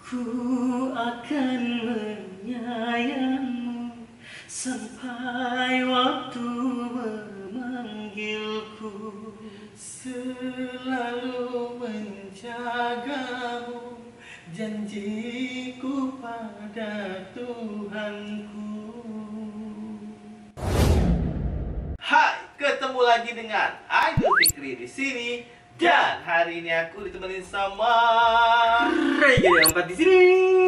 Ku akan menyayangmu sampai waktu memanggilku, selalu menjagamu, janjiku pada Tuhanku. Hai, ketemu lagi dengan Aidil Fikri di sini. Dan hari ini aku ditemenin sama Ray jadi empat di sini.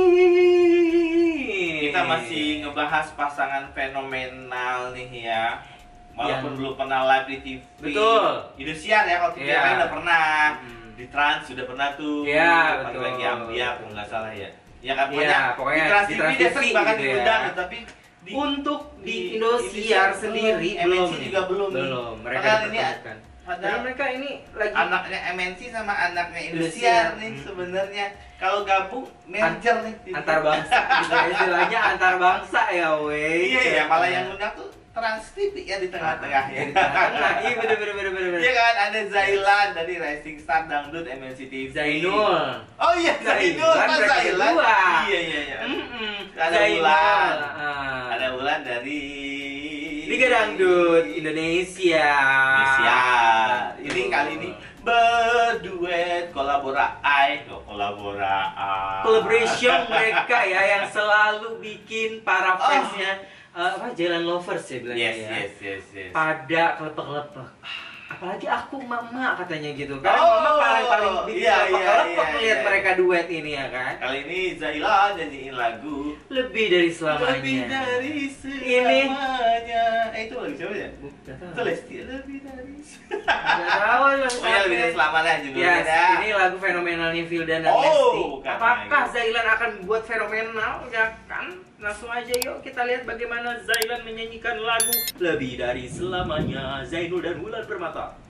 kita masih ngebahas pasangan fenomenal nih ya. Walaupun belum pernah live di TV. Betul. Indosiar ya, kalau TV kan udah pernah. Di Trans sudah pernah tuh. Iya, Pagi betul. lagi Ambiar kalau nggak salah ya. Ya kan Pokoknya di Trans di TV Trans dia TV bahkan gitu ya. diundang, tapi Untuk di Indosiar sendiri MNC belum juga belum. Mereka Padahal ini dipertemukan. Padahal padahal mereka ini lagi anaknya MNC sama anaknya Indosiar nih sebenarnya. Kalau gabung merger nih. antar bangsa gitu ya, istilahnya antar bangsa ya weh. Iya ya, malah yang undang tuh Trans TV ya di tengah-tengah ya. Di tengah. Iya bener. Iya kan, ada Zailan dari Rising Star Dangdut MNC TV. Zainul. Oh iya, Zainul, Zailan Mas mereka Zailan. berdua. Iya. Ada Zainul. Wulan. Ah. Ada Wulan dari Liga Dangdut Indonesia. Ini kali ini berduet kolaborasi. Collaboration mereka ya yang selalu bikin para fansnya Jalan Lovers ya bilangnya ya. Yes. Pada kelepek-kelepek. Apalagi aku mama katanya gitu kan. Mama paling bikin iya, kelepek-kelepek iya. lihat mereka duet ini ya kan. Kali ini Zailan nyanyiin lagu Lebih dari selamanya. Lebih dari selamanya. Itu lagu siapa ya? Celesti. Lebih dari Nggak tahu lah. Pokoknya lebih dari selamanya judulnya Yes, dah. ini lagu fenomenalnya Vildan dan Oh, Lesti. bukan Apakah lagi. Zailan akan membuat fenomenal? Ya kan? Langsung aja yuk kita lihat bagaimana Zailan menyanyikan lagu Lebih Dari Selamanya, Zainul dan Wulan Permata.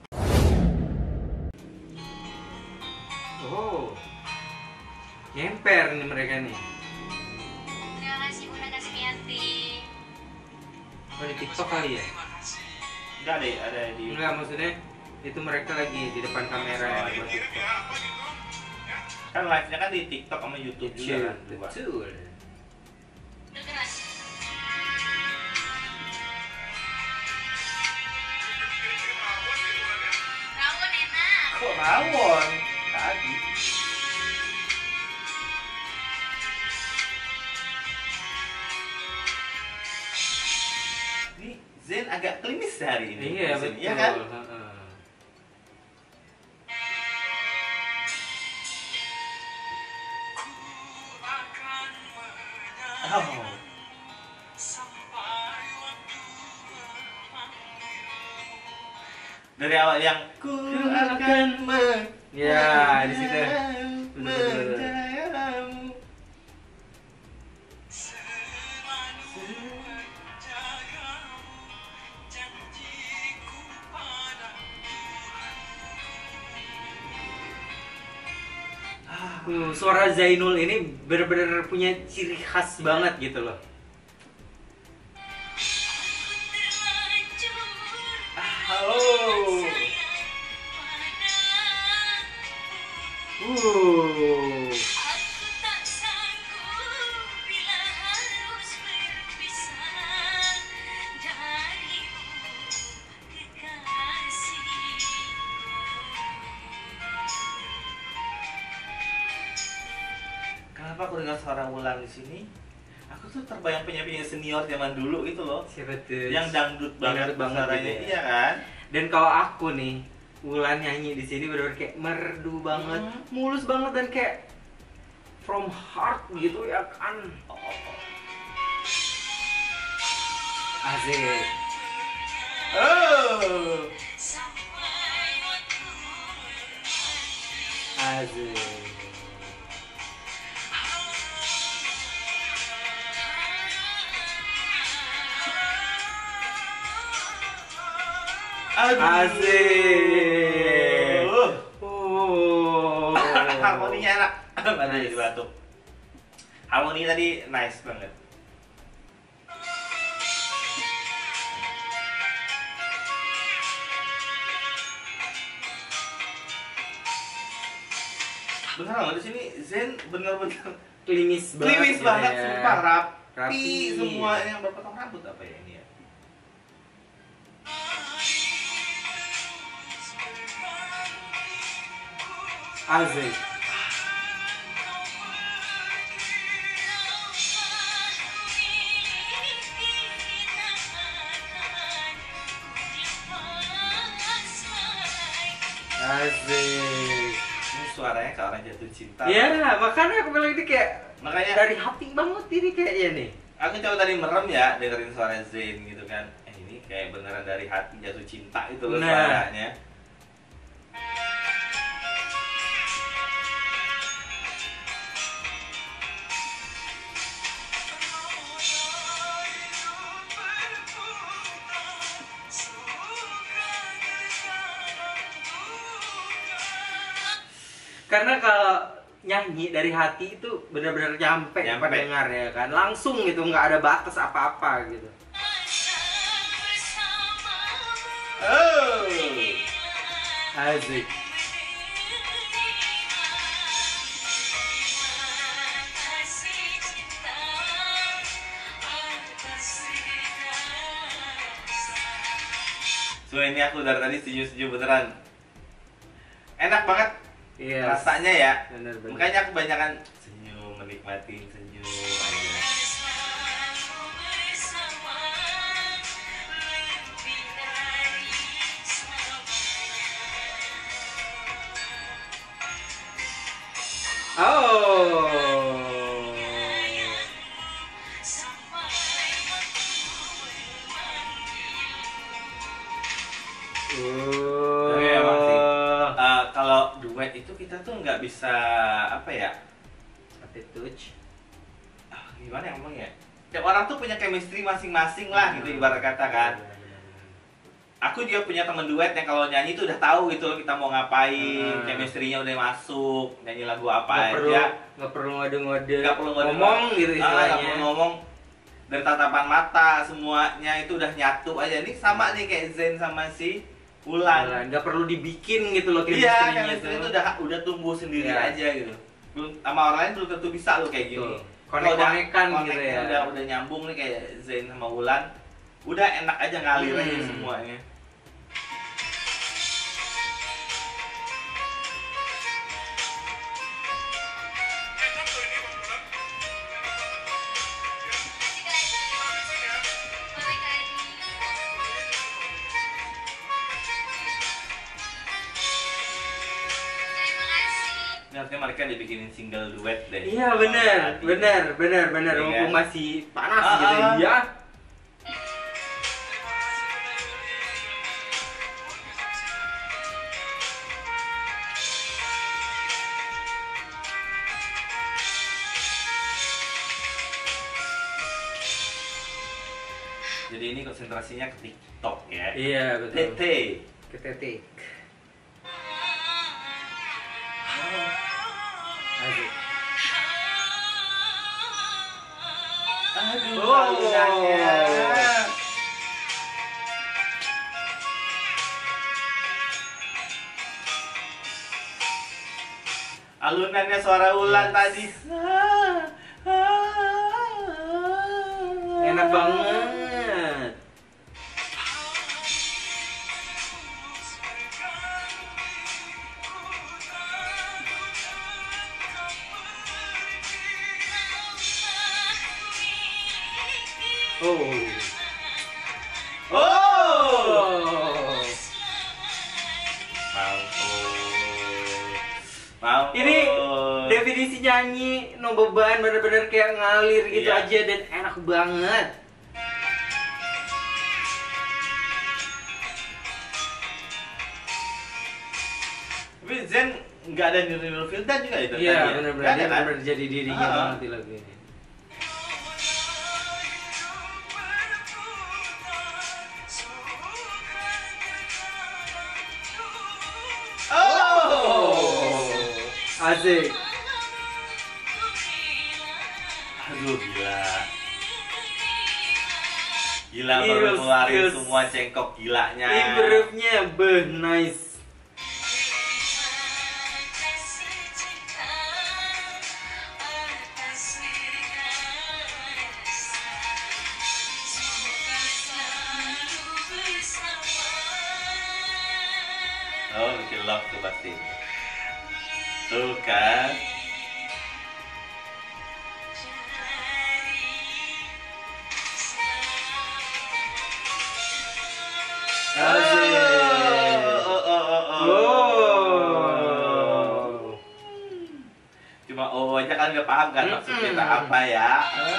Oh, nyemper nih mereka nih. Terima kasih Bunda Kasmiati. Oh, di TikTok kali ya? Enggak deh, ada di Enggak, maksudnya itu mereka lagi di depan kamera ya, buat TikTok. kan live-nya kan di TikTok sama YouTube juga kan. dua. Betul. Terkeras. Rawon enak. Kok rawon? Tadi. Ini Zen agak klimis hari ini. Iya, Zen, betul. Iya kan? Heeh. Oh. Dari awal yang ku akan Ya, di situ. Betul. menjayamu. Suara Zainul ini benar-benar punya ciri khas banget gitu loh. Oh. Aku tak sanggup bila harus berpisah darimu, kekasihku. Kenapa aku dengar suara Wulan di sini? Aku tuh terbayang penyanyi senior zaman dulu gitu loh. Siapa tuh? Yang dangdut banget suaranya, gitu ya. iya kan? Dan kalau aku nih, Wulan nyanyi di sini benar-benar kayak merdu banget, mulus banget dan kayak from heart gitu ya kan. Asik. Oh. Sampai waktu Asik. Asik. Oh. Harmoninya enak. Ada jadi batuk. Harmoni tadi nice banget. Beneran loh, di sini Zen bener-bener klimis banget. Klimis gitu banget, ya. sumpah rapi Rapi. semua. Yang berpotong rambut apa ya ini ya? Asik. Asik. Ini suaranya kayak orang jatuh cinta. Iya, makanya aku bilang ini kayak Makanya dari hati banget ini kayaknya nih. aku coba tadi merem ya dengerin suara Zayn gitu kan. Ini kayak beneran dari hati jatuh cinta itu loh Nah. suaranya. Karena kalau nyanyi dari hati itu benar-benar nyampe Nyampe. pendengar ya kan, langsung gitu, nggak ada batas apa-apa gitu. Oh. Asik. So ini aku dari tadi setuju beneran. Enak banget Iya. rasanya ya. Bener-bener. Makanya aku banyakan senyum, menikmati senyum aja. Oh. Tapi emang sih, kalau duet itu kita tuh nggak bisa apa ya? Attitude. Gimana ya ngomongnya? Tiap orang tuh punya chemistry masing-masing lah gitu ibarat kata kan. Aku juga punya temen duet yang kalau nyanyi tuh udah tahu gitu loh kita mau ngapain, chemistry-nya udah masuk, nyanyi lagu apa Nggak perlu ngode-ngode. Nggak perlu ngomong Ngomong gitu nggak perlu istilahnya. ngomong. Dari tatapan mata semuanya itu udah nyatu aja. Ini sama nih kayak Zayn sama si Wulan. Nggak perlu dibikin gitu loh Iya, chemistry-nya chemistry itu tuh. udah tumbuh sendiri Iya. aja gitu. Belum sama orang lain belum tentu bisa lo kayak gini. Betul. Kalau Konek-konekan gitu koneknya ya. udah nyambung nih kayak Zayn sama Wulan. Udah enak aja ngalir aja Hmm. semuanya. Ini artinya mereka dibikinin single duet deh. Iya benar, benar. Iya Mumpung kan? masih panas Ah, gitu ah. ya. Jadi ini konsentrasinya ke TikTok ya. Iya betul. Tete. Ketetik. Asik. Aduh, Oh. alunannya. Alunannya suara Wulan Yes. tadi. Enak banget. Oh. Oh. Mau. Ini definisi nyanyi no beban, bener-bener kayak ngalir gitu Iya. aja dan enak banget. Tapi Zen nggak ada niru-niru filter juga itu Iya, tadi ya? bener-bener Nggak dia ada kan? bener jadi dirinya Ah. banget di lagu ini. Oh. Asik. Aduh gila. Gila Iya, baru ngeluarin yes. semua cengkok gilanya. Improve-nya nice. love tuh pasti. Tuh kan. Asik. Wow. Cuma aja kan nggak paham kan maksud kita apa ya.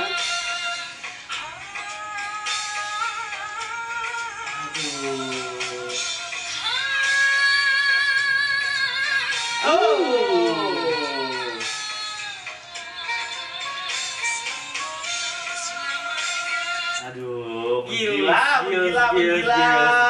Aduh, menggila.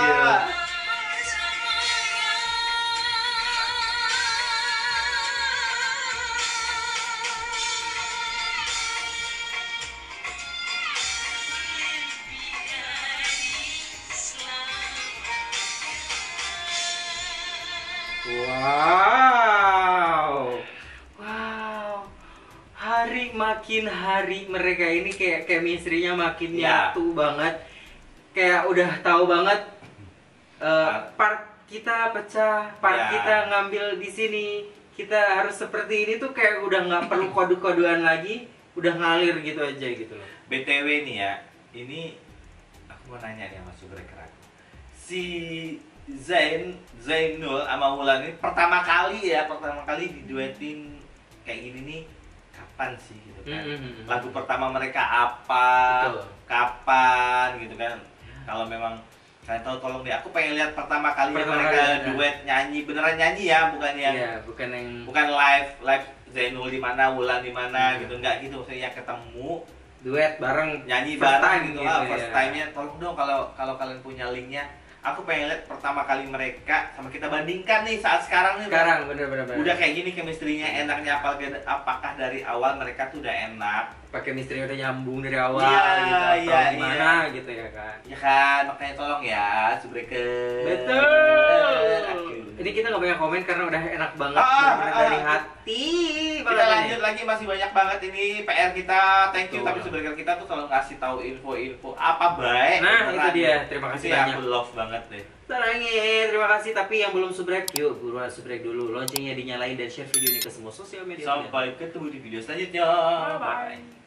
Wow. Hari makin hari mereka ini kayak chemistry-nya makin Ya. nyatu banget. Kayak udah tahu banget part kita pecah, part Ya. kita ngambil di sini. Kita harus seperti ini tuh kayak udah nggak perlu kode-kodean lagi, udah ngalir gitu aja gitu loh. BTW nih ya, ini aku mau nanya nih sama Subreker aku. Si Zainul sama Wulan ini pertama kali diduetin kayak gini nih kapan sih gitu kan? Lagu pertama mereka apa? Betul. Kapan gitu kan? Kalau memang kalian tahu tolong deh, aku pengen lihat pertama kalinya Pertama mereka kali, duet nyanyi, beneran nyanyi ya, bukan yang Iya, bukan yang bukan live Zainul di mana, Wulan di mana gitu, enggak gitu, maksudnya yang ketemu duet bareng nyanyi first bareng time gitu gitu lah, ya. first time-nya tolong dong kalau kalian punya linknya, aku pengen lihat pertama kali mereka sama kita bandingkan nih saat sekarang nih. Sekarang bener. Udah kayak gini chemistry-nya enaknya apakah dari awal mereka tuh udah enak Pakai misteri udah nyambung dari awal Iya, gitu atau iya, gimana gitu ya kan. ya kan, makanya tolong ya Subreker. Betul. Ini kita nggak banyak komen karena udah enak banget bener-bener dari hati. Kita lanjut lagi, masih banyak banget ini PR kita. Thank you, Betul. tapi Subreker kita tuh selalu ngasih tahu info-info apa baik. Nah, itu dia. Terima kasih Itu yang banyak. aku love banget deh. Sarangin, terima kasih. Tapi yang belum subrek, yuk buruan subrek dulu. Loncengnya dinyalain dan share video ini ke semua sosial media. Sampai ketemu di video selanjutnya. Bye-bye.